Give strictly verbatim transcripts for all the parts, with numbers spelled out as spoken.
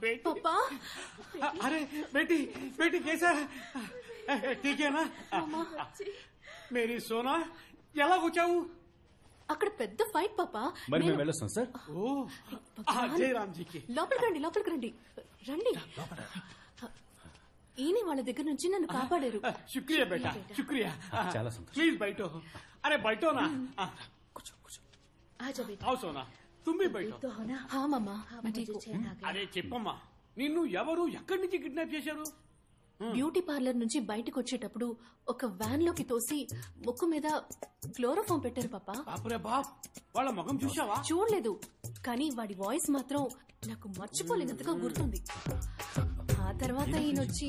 पापा अरे बेटी बेटी कैसा है ठीक है ना मेरी सोना ఎలా వచ్చావు అక్కడ పెద్ద ఫైట్ పాపా మరి మేము వెళ్ళొస్తాం సార్ ఓ జయరామ్జీకి లోపలికి రండి లోపలికి రండి రండి ఈయన వాళ్ళ దగ్గర నుంచి నన్ను కాపాడారు శుక్రియా బేటా శుక్రియా చాలా సంతోషం ప్లీజ్ बैठो अरे बैठो ना కూర్చో కూర్చో ఆజా బేటా आओ सोना तुम भी बैठो तो हो ना हां मम्मा मैं ठीक हूं अरे చెప్పమ్మా నిన్ను ఎవరు ఎక్కడి నుంచి కిడ్నాప్ చేశారు బ్యూటీ పార్లర్ నుంచి బయటకు వచ్చేటప్పుడు ఒక వ్యాన్ లోకి తోసి ముక్కు మీద క్లోరోఫామ్ పెట్టారు పాపా బాపురే బాప్ వాళ్ళ ముఖం చూసావా చూడలేదు కానీ వాడి వాయిస్ మాత్రం నాకు మర్చిపోలేనంతగా గుర్తుంది ఆ తర్వాత ఈయన వచ్చి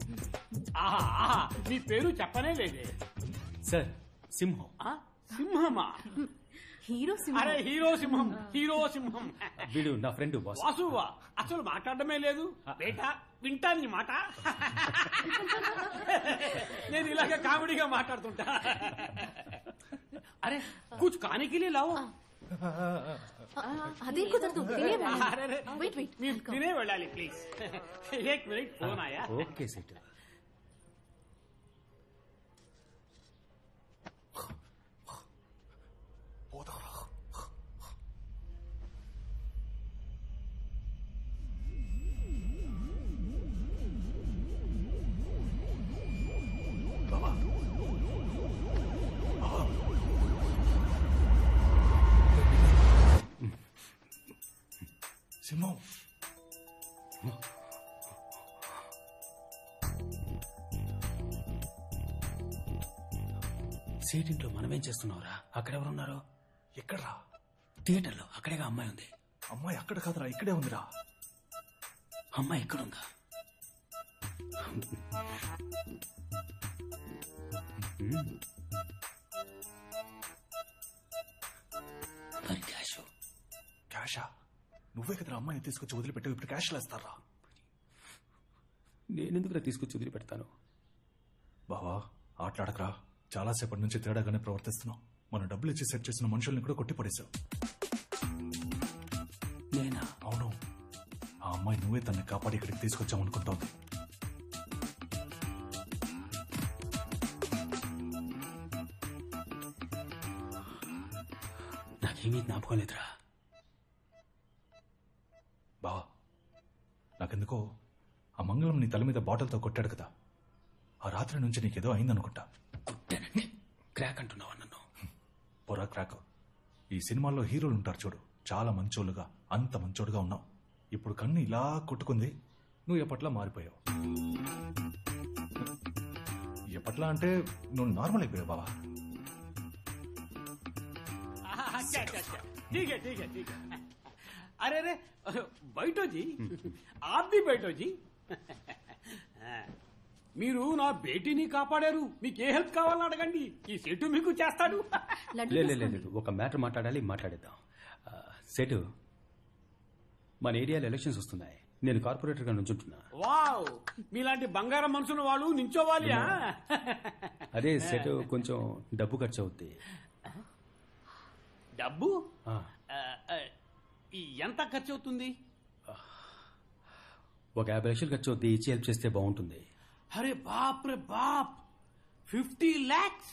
నీ పేరు చెప్పనే లేదే సార్ సింహం సింహమా హీరో సింహం అరే హీరో సింహం హీరో సింహం వీడు నా ఫ్రెండ్ బాస్ వాసువా అసలు మాట్లాడమే లేదు బేటా వింటాను నీ మాట నేను ఇలాగే కామెడీగా మాట్లాడుతుంటా అరే కుచ్ కానికి లావు అదే కుదరదు వెయిట్ వెయిట్ మీరు తినే వెళ్ళాలి ప్లీజ్ ఏక్ మినిట్ ఫోన్ ఆయా ఓకే సెట్ సింహం సీట్ ఇంట్లో మనమేం చేస్తున్నావురా అక్కడెవరున్నారు ఎక్కడ్రా థియేటర్లో అక్కడేగా అమ్మాయి ఉంది అమ్మాయి అక్కడ కాదురా ఇక్కడే ఉందిరా అమ్మాయి ఎక్కడుందా మరి క్యాష్ క్యాషా నువ్వే కదరా అమ్మాయిని తీసుకొచ్చి వదిలిపెట్టావు ఇప్పుడు క్యాష్ లేస్తారా నేనెందుకురా తీసుకొచ్చి వదిలిపెడతాను బావా ఆటలాడకరా చాలాసేపటి నుంచి తేడాగానే ప్రవర్తిస్తున్నావు మన డబ్బులు ఇచ్చి సెట్ చేసిన మనుషుల్ని కూడా కొట్టిపడేశావు నేనా అవును ఆ అమ్మాయి నువ్వే తనని కాపాడి ఇక్కడికి తీసుకొచ్చామనుకుంటోంది నాకేమీ జ్ఞాపకం లేదురా బావా నాకెందుకో ఆ మంగళం నీ తల మీద బాటిల్తో కొట్టాడు కదా ఆ రాత్రి నుంచి నీకేదో అయిందనుకుంటా కొట్టానంటే క్రాక్ అంటున్నావా నన్ను పొరా క్రాక్ ఈ సినిమాల్లో హీరోలు ఉంటారు చూడు చాలా మంచోళ్ళుగా అంత మంచోడుగా ఉన్నావు ఇప్పుడు కన్ను ఇలా కొట్టుకుంది నువ్వు ఎప్పట్లా మారిపోయావు ఎప్పట్లా అంటే నువ్వు నార్మల్ అయిపోయావు బావా ठीक है ठीक है ठीक है अरे अरे बैठो जी आप भी बैठो जी మీరు నా బేటీని కాపాడారు మీకు ఏ హెల్ప్ కావాలని అడగండి ఈ సెటు మీకు చేస్తాడు లేదు ఒక మ్యాటర్ మాట్లాడాలి మాట్లాడేద్దాం సెటు మన ఏరియాలో ఎలక్షన్స్ వస్తున్నాయి నేను కార్పొరేటర్ గా నుంచుంటున్నా వావ్ మీలాంటి బంగారం మనుషులు వాళ్ళు నించోవాలి అదే సెటు కొంచెం డబ్బు ఖర్చు అవుద్ది డబ్బు ఎంత ఖర్చు అవుతుంది ఒక యాభై లక్షలు ఖర్చు అవుద్ది ఇచ్చి హెల్ప్ చేస్తే బాగుంటుంది అరే బాప్ రే బాప్ ఫిఫ్టీ లాక్స్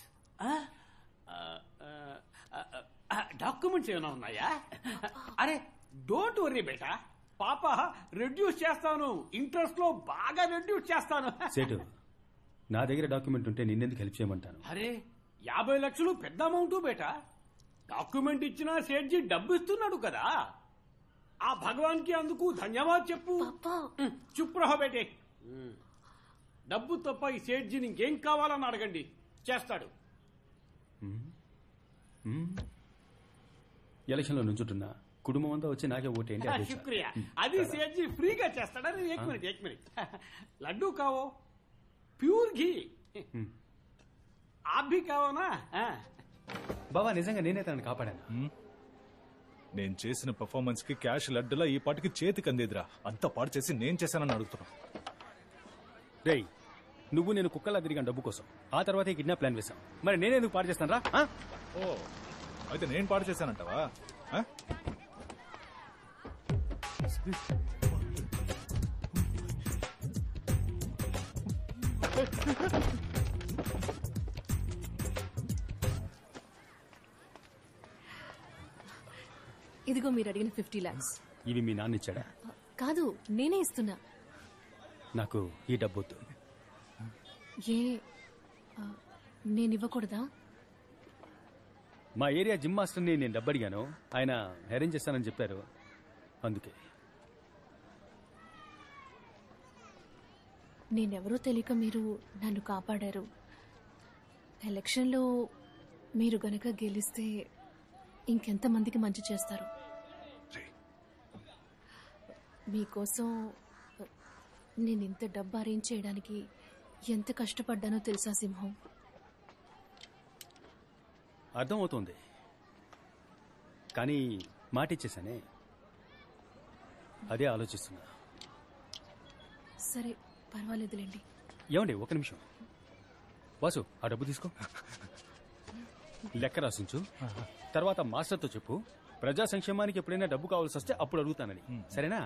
డాక్యుమెంట్స్ ఏమైనా ఉన్నాయా అరే డోంట్ వరీ బేటా పాప రెడ్యూస్ చేస్తాను ఇంట్రెస్ట్ లో బాగా రెడ్యూస్ చేస్తాను సేటు నా దగ్గర డాక్యుమెంట్ ఉంటే నిన్నెందుకు హెల్ప్ చేయమంటాను అరే యాభై లక్షలు పెద్ద అమౌంట్ బేటా డాక్యుమెంట్ ఇచ్చినా సేట్జీ డబ్బు ఇస్తున్నాడు కదా ఆ భగవాన్ కి అందుకు ధన్యవాద్ చెప్పు చుప్ రహో బేటే డబ్బు తప్ప ఈ సేట్జీని ఇంకేం కావాలని అడగండి చేస్తాడు ఎలక్షన్ లో నుంచుంటున్నా కుటుంబం అంతా వచ్చి నాకే ఓటేంటి శుక్రియా అది సేట్జీ ఫ్రీగా చేస్తాడని ఏక్ మినిట్ ఏక్ మినిట్ లడ్డూ కావో ప్యూర్ ఘీ आप भी కావో నా బాబా నిజంగా నేనే తనని కాపాడాను నేను చేసిన పర్ఫార్మెన్స్ కి క్యాష్ లడ్డులా ఈ పాటికి చేతికి అందేదిరా అంతా పాడు చేసి నేను చేశానని అడుగుతున్నా రేయ్ నువ్వు నేను కుక్కలా తిరిగాను డబ్బు కోసం ఆ తర్వాత ఈ కిడ్నాప్ ప్లాన్ వేశాం మరి నేనేందుకు పాడు చేస్తాను రా ఓ అయితే నేను పాడు చేశానంటావా ఇదిగో మీరు అడిగిన ఫిఫ్టీ లాక్స్. ఇవి మీ నాన్న ఇచ్చాడా? కాదు, నేనే ఇస్తున్నా. నాకు ఈ డబ్బొద్దు. ఏ నేను ఇవ్వకూడదా? మా ఏరియా జిమ్ మాస్టర్ని నేను డబ్బు అడిగాను, ఆయన అరేంజ్ చేస్తానని చెప్పారు, అందుకే. నేనెవరో తెలియక మీరు నన్ను కాపాడారు. ఎలక్షన్లో మీరు గనక గెలిస్తే ఇంకెంతమందికి మంచి చేస్తారు. మీకోసం నేను ఇంత డబ్బు అరేంజ్ చేయడానికి ఎంత కష్టపడ్డానో తెలుసా సింహం? అర్థమవుతుంది, కానీ మాట ఇచ్చేసానే, అదే ఆలోచిస్తున్నా. సరే పర్వాలేదులేండి. ఏమండి ఒక నిమిషం. వాసు, ఆ డబ్బు తీసుకో, లెక్క రాసించు. తర్వాత మాస్టర్తో చెప్పు, ప్రజా సంక్షేమానికి ఎప్పుడైనా డబ్బు కావాల్సి వస్తే అప్పుడు అడుగుతానని. సరేనా?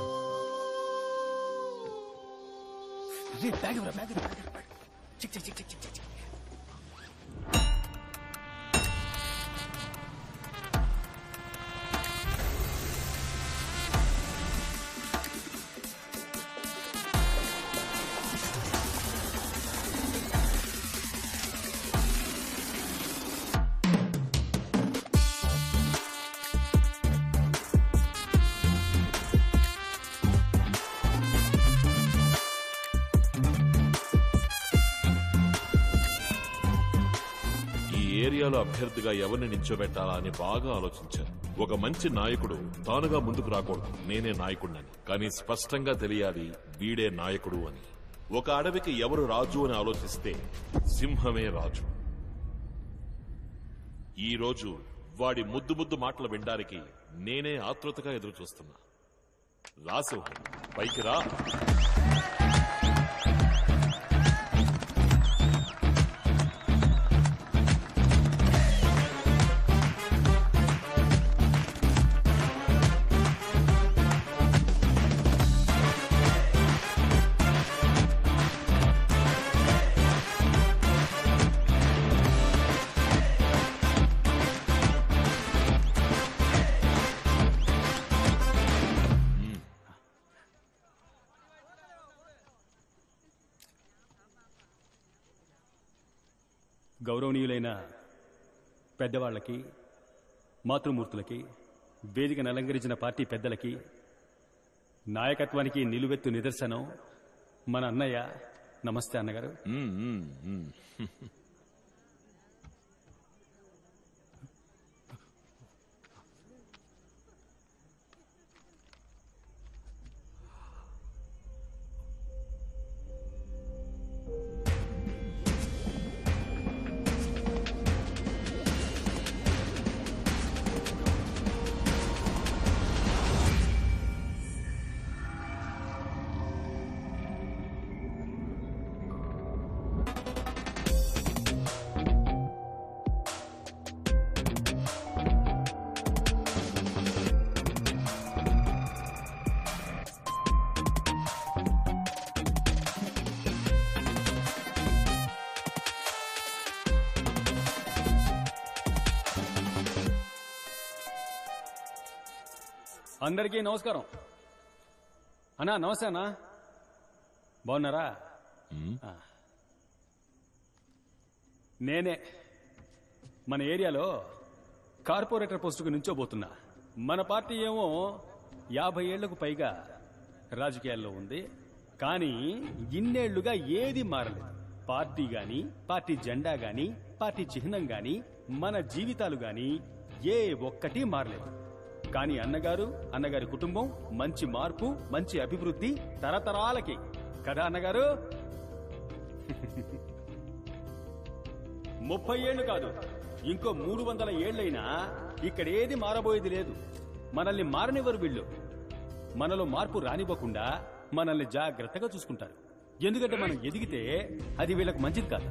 ఏరియాలో అభ్యర్థిగా ఎవరిని నిల్చోబెట్టాలా అని బాగా ఆలోచించారు. ఒక మంచి నాయకుడు తానుగా ముందుకు రాకూడదు, నేనే నాయకుడినని, కానీ స్పష్టంగా తెలియాలి వీడే నాయకుడు అని. ఒక అడవికి ఎవరు రాజు అని ఆలోచిస్తే సింహమే రాజు. ఈ రోజు వాడి ముద్దు ముద్దు మాటలు వినడానికి నేనే ఆతృతగా ఎదురు చూస్తున్నా. రా సింహం, పైకి రా. గౌరవనీయులైన పెద్దవాళ్లకి, మాతృమూర్తులకి, వేదికను అలంకరించిన పార్టీ పెద్దలకి, నాయకత్వానికి నిలువెత్తు నిదర్శనం మన అన్నయ్య. నమస్తే అన్నగారు. అందరికీ నమస్కారం. అన్నా నమస్తే అన్నా, బాగున్నారా? నేనే మన ఏరియాలో కార్పొరేటర్ పోస్టుకు నుంచోబోతున్నా. మన పార్టీ ఏమో యాభై ఏళ్లకు పైగా రాజకీయాల్లో ఉంది, కానీ ఇన్నేళ్లుగా ఏది మారలేదు. పార్టీ గాని, పార్టీ జెండా గాని, పార్టీ చిహ్నం గాని, మన జీవితాలు గాని ఏ ఒక్కటి మారలేదు. కానీ అన్నగారు, అన్నగారి కుటుంబం మంచి మార్పు, మంచి అభివృద్ధి తరతరాలకి కదా అన్నగారు? ముప్పై ఏళ్లు కాదు, ఇంకో మూడు వందల ఏళ్లైనా ఇక్కడేది మారబోయేది లేదు. మనల్ని మారనివ్వరు వీళ్ళు. మనలో మార్పు రానివ్వకుండా మనల్ని జాగ్రత్తగా చూసుకుంటారు. ఎందుకంటే మనం ఎదిగితే అది వీళ్ళకు మంచిది కాదు.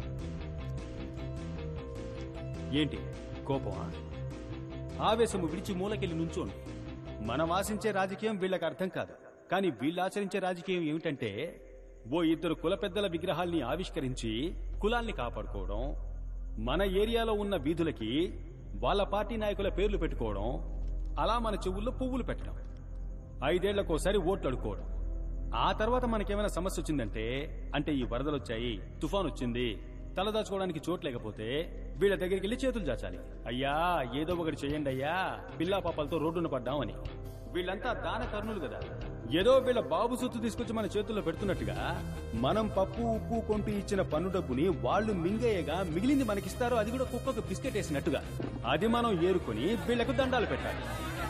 ఏంటి కోపమా? ఆవేశము విడిచి మూలకెళ్ళి నుంచోండి. మనం ఆశించే రాజకీయం వీళ్ళకి అర్థం కాదు, కానీ వీళ్ళు ఆచరించే రాజకీయం ఏమిటంటే ఓ ఇద్దరు కుల పెద్దల విగ్రహాల్ని ఆవిష్కరించి కులాల్ని కాపాడుకోవడం, మన ఏరియాలో ఉన్న వీధులకి వాళ్ళ పార్టీ నాయకుల పేర్లు పెట్టుకోవడం, అలా మన చెవుల్లో పువ్వులు పెట్టడం, ఐదేళ్లకోసారి ఓట్లు అడుకోవడం. ఆ తర్వాత మనకేమైనా సమస్య వచ్చిందంటే, అంటే ఈ వరదలొచ్చాయి, తుఫాన్ వచ్చింది, తలదాచుకోవడానికి చోటు లేకపోతే వీళ్ళ దగ్గరికి వెళ్ళి చేతులు చాచాలి. అయ్యా ఏదో ఒకటి చేయండి అయ్యా, పిల్లా పాపాలతో రోడ్డున పడ్డామని. వీళ్ళంతా దాన కర్ణులు కదా, ఏదో వీళ్ళ బాబు సొత్తు తీసుకొచ్చి మన చేతుల్లో పెడుతున్నట్టుగా మనం పప్పు ఉప్పు కొంటూ ఇచ్చిన పన్ను డబ్బుని వాళ్ళు మింగేయగా మిగిలింది మనకిస్తారో అది కూడా కుక్కకు బిస్కెట్ వేసినట్టుగా అది మనం ఏరుకొని వీళ్లకు దండాలు పెట్టాలి.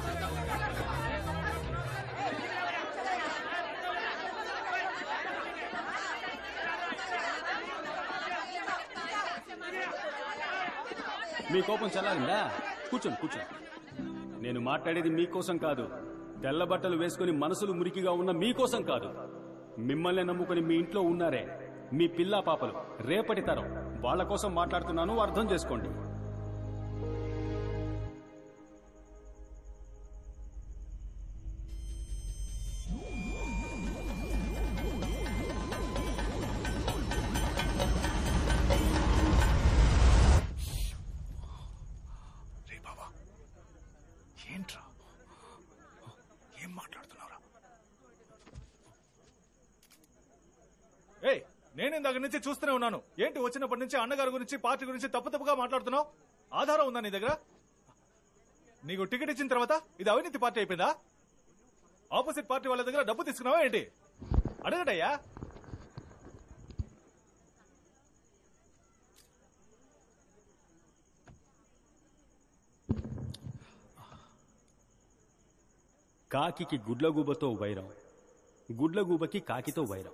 మీ కోపం చల్లారిందా? కూర్చోండి కూర్చోండి. నేను మాట్లాడేది మీకోసం కాదు, తెల్ల బట్టలు వేసుకుని మనసులు మురికిగా ఉన్న మీకోసం కాదు. మిమ్మల్ని నమ్ముకుని మీ ఇంట్లో ఉన్నారే మీ పిల్లా పాపలు, రేపటి తరం, వాళ్ల కోసం మాట్లాడుతున్నాను, అర్థం చేసుకోండి. ఏంట్రా ఏం మాట్లాడుతున్నారా? ఏయ్, నేను ఇందాక నుంచి చూస్తూనే ఉన్నాను. ఏంటి వచ్చినప్పటి నుంచి అన్నగారి గురించి పార్టీ గురించి తప్పు తప్పుగా మాట్లాడుతున్నావు? ఆధారం ఉందా నీ దగ్గర? నీకు టికెట్ ఇచ్చిన తర్వాత ఇది అవినీతి పార్టీ అయిపోయిందా? ఆపోజిట్ పార్టీ వాళ్ళ దగ్గర డబ్బు తీసుకున్నావా ఏంటి? అడగటయ్యా. కాకికి గుడ్లగూబతో వైరం, గుడ్లగూబకి కాకితో వైరం.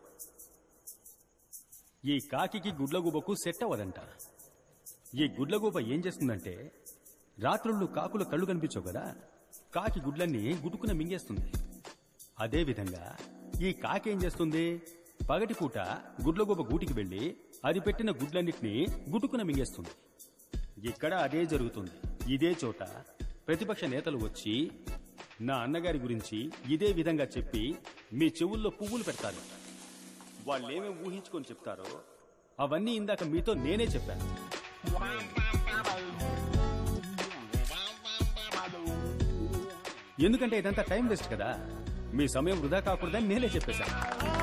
ఈ కాకికి గుడ్లగూబకు సెట్ అవ్వదంట. ఈ గుడ్లగూబ ఏం చేస్తుందంటే, రాత్రుళ్ళు కాకుల కళ్ళు కనిపించవు కదా, కాకి గుడ్లన్నీ గుట్టుకున మింగేస్తుంది. అదేవిధంగా ఈ కాకి ఏం చేస్తుంది, పగటిపూట గుడ్లగూబ గూటికి వెళ్లి అది పెట్టిన గుడ్లన్నిటినీ గుట్టుకున మింగేస్తుంది. ఇక్కడ అదే జరుగుతుంది. ఇదే చోట ప్రతిపక్ష నేతలు వచ్చి నా అన్నగారి గురించి ఇదే విధంగా చెప్పి మీ చెవుల్లో పువ్వులు పెడతారు. వాళ్ళేమేమి ఊహించుకొని చెప్తారో అవన్నీ ఇందాక మీతో నేనే చెప్పాను. ఎందుకంటే ఇదంతా టైం వేస్ట్ కదా, మీ సమయం వృధా కాకూడదని నేనే చెప్పేశాను.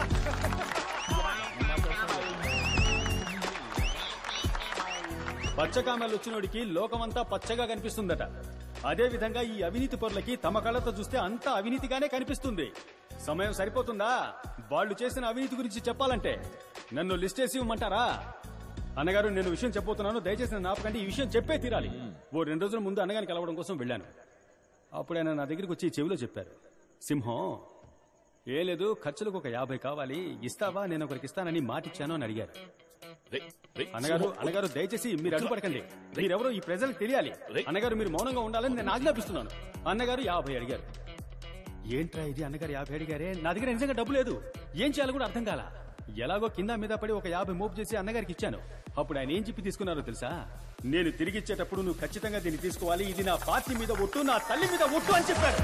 పచ్చకామెలు వచ్చినోడికి లోకమంతా పచ్చగా కనిపిస్తుందట. అదే విధంగా ఈ అవినీతి పరులకి తమ కళ్ళతో చూస్తే అంతా అవినీతిగానే కనిపిస్తుంది. సమయం సరిపోతుందా వాళ్ళు చేసిన అవినీతి గురించి చెప్పాలంటే? నన్ను లిస్ట్ చేసి ఇవ్వమంటారా? అన్నగారు, నేను విషయం చెప్పబోతున్నాను, దయచేసి నన్ను ఆపకండి. ఈ విషయం చెప్పే తీరాలి. ఓ రెండు రోజుల ముందు అన్నగారిని కలవడం కోసం వెళ్ళాను. అప్పుడు ఆయన నా దగ్గరికి వచ్చి చెవిలో చెప్పారు, సింహం ఏ లేదు, ఖర్చులకు ఒక యాభై కావాలి, ఇస్తావా? నేను ఒకరికి ఇస్తానని మాటిచ్చాను అని అడిగారు. అన్నగారు అన్నగారు దయచేసి మీరు అడ్డుపడకండి, మీరెవరో ఈ ప్రజలకు తెలియాలి. అన్నగారు మీరు మౌనంగా ఉండాలని నేను ఆజ్ఞాపిస్తున్నాను. అన్నగారు యాభై అడిగారు. ఏంట్రా ఇది, అన్నగారు యాభై అడిగారే, నా దగ్గర నిజంగా డబ్బు లేదు, ఏం చేయాలో కూడా అర్థం కాల. ఎలాగో కింద మీద పడి ఒక యాభై మోపు చేసి అన్నగారికి ఇచ్చాను. అప్పుడు ఆయన ఏం చెప్పి తీసుకున్నారో తెలుసా? నేను తిరిగిచ్చేటప్పుడు నువ్వు ఖచ్చితంగా దీన్ని తీసుకోవాలి, ఇది నా పార్టీ మీద ఒట్టు, నా తల్లి మీద ఒట్టు అని చెప్పారు.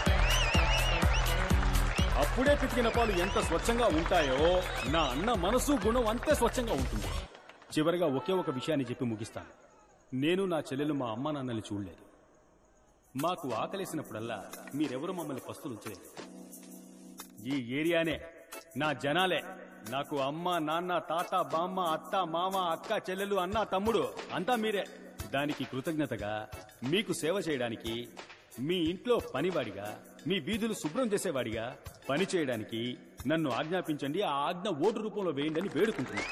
అప్పుడే పితికిన పాలు ఎంత స్వచ్ఛంగా ఉంటాయో నా అన్న మనసు గుణం అంతే స్వచ్ఛంగా ఉంటుంది. చివరిగా ఒకే ఒక విషయాన్ని చెప్పి ముగిస్తాను. నేను నా చెల్లెలు మా అమ్మా నాన్నల్ని చూడలేదు. మాకు ఆకలేసినప్పుడల్లా మీరెవరు మమ్మల్ని పస్తులు ఉంచలేదు. ఈ ఏరియానే, నా జనాలే నాకు అమ్మ, నాన్న, తాత, బామ్మ, అత్త, మామ, అక్క, చెల్లెలు, అన్న, తమ్ముడు అంతా మీరే. దానికి కృతజ్ఞతగా మీకు సేవ చేయడానికి, మీ ఇంట్లో పనివాడిగా, మీ వీధులు శుభ్రం చేసేవాడిగా పని చేయడానికి నన్ను ఆజ్ఞాపించండి. ఆ ఆజ్ఞ ఓటు రూపంలో వేయండి అని వేడుకుంటున్నాను.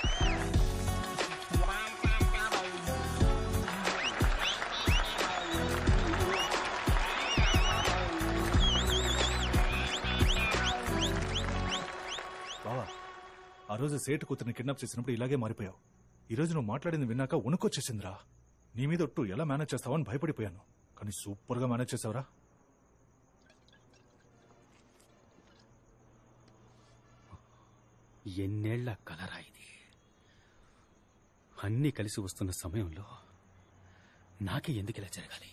బావా, ఆ రోజు సేటు కూతురిని కిడ్నాప్ చేసినప్పుడు ఇలాగే మారిపోయావు. ఈ రోజు నువ్వు మాట్లాడింది విన్నాక ఉనుకొచ్చేసిందిరా. నీ మీద ఒట్టు ఎలా మేనేజ్ చేస్తావని భయపడిపోయాను, కానీ సూపర్ గా మేనేజ్ చేసావురా. ఎన్నేళ్ల కలరా ఇది. అన్నీ కలిసి వస్తున్న సమయంలో నాకే ఎందుకు ఇలా జరగాలి?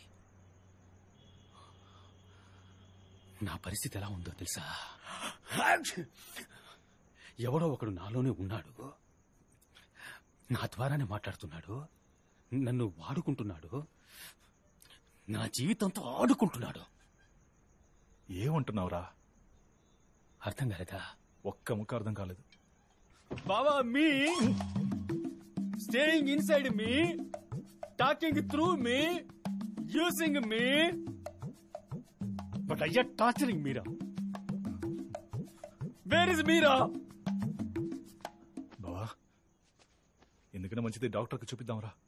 నా పరిస్థితి ఎలా ఉందో తెలుసా? ఎవడో ఒకడు నాలోనే ఉన్నాడు, నా ద్వారానే మాట్లాడుతున్నాడు, నన్ను వాడుకుంటున్నాడు, నా జీవితంతో ఆడుకుంటున్నాడు. ఏమంటున్నావురా? అర్థం కాలేదా? ఒక్క ముక్క అర్థం కాలేదు. బావా, me staying inside me, talking through me, using me, but అయ్యా torturing Meera. Where is Meera? బావా, ఎందుకైనా మంచిది డాక్టర్కి చూపిద్దాంరా.